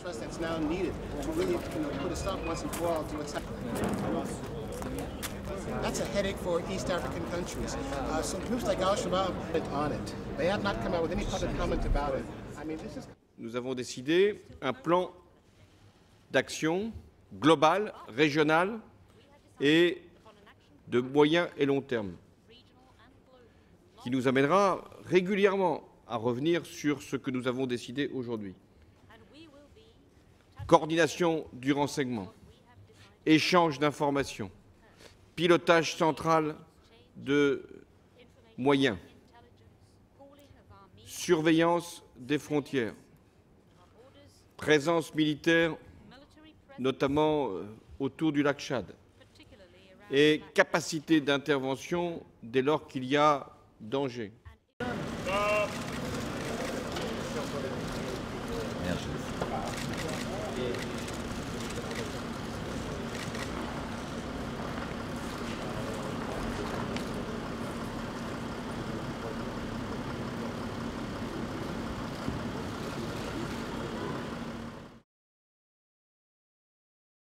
trust that's now needed to really, put a stop once and for all to what's happening. That's a headache for East African countries. Some groups like Al-Shabaab on it. They have not come out with any public comment about it. I mean, this is... Nous avons décidé un plan d'action global, régional et de moyen et long terme qui nous amènera régulièrement à revenir sur ce que nous avons décidé aujourd'hui. Coordination du renseignement, échange d'informations, pilotage central de moyens, surveillance des frontières, présence militaire, notamment autour du lac Tchad, et capacité d'intervention dès lors qu'il y a danger.